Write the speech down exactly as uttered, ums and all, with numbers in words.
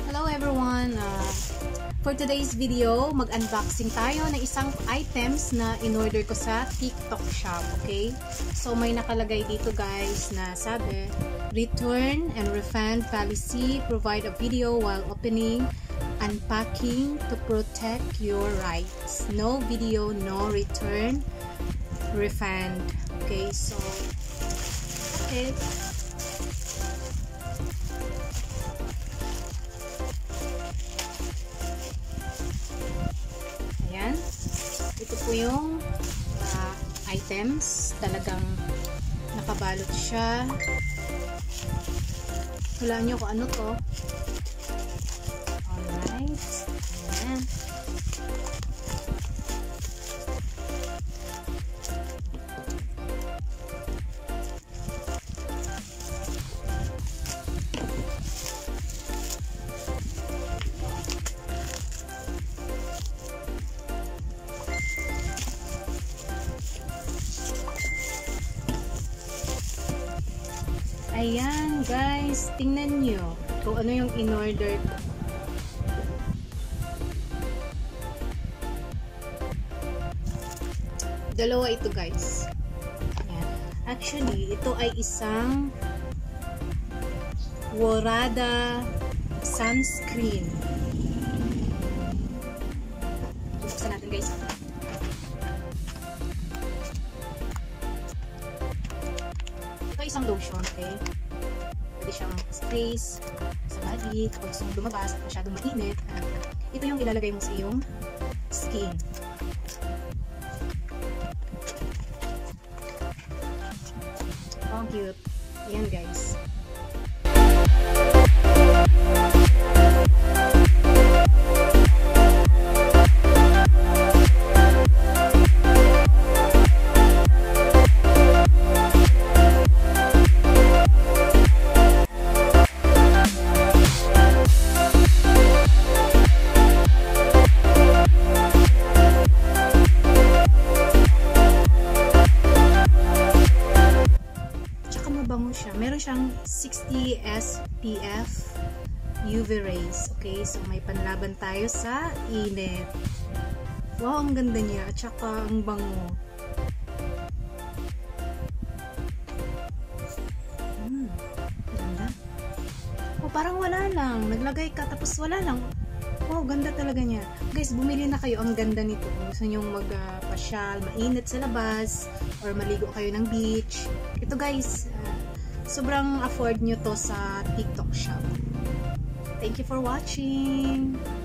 Hello everyone! Uh, for today's video, mag-unboxing tayo ng isang items na in-order ko sa TikTok shop, okay? So may nakalagay dito guys na sabi, return and refund policy, provide a video while opening, unpacking to protect your rights. No video, no return, refund. Okay, so okay. Ayan. Ito po yung uh, items. Talagang nakabalot siya. Hulaan nyo kung ano to. Alright. Ayan. Ayan guys, tingnan nyo kung ano yung in-order ko. Dalawa ito guys. Ayan. Actually, ito ay isang Warada sunscreen. Buksan natin guys. Isang lotion, okay? Pwede siyang sprays sa body kapag gusto mong lumabas at masyadong mainit. Ito yung ilalagay mo sa iyong skin. Oh, cute. Ayan guys. Mabango siya. Meron siyang sixty S P F U V rays. Okay, so may panlaban tayo sa init. Wow, ang ganda niya. At saka ang bango. Hmm, ganda. Oh, parang wala lang. Naglagay ka tapos wala lang. Wow, ganda talaga niya. Guys, bumili na kayo. Ang ganda nito. Kung gusto nyong magpasyal, uh, mainit sa labas, or maligo kayo ng beach. Ito guys, uh, sobrang afford nyo to sa TikTok shop. Thank you for watching!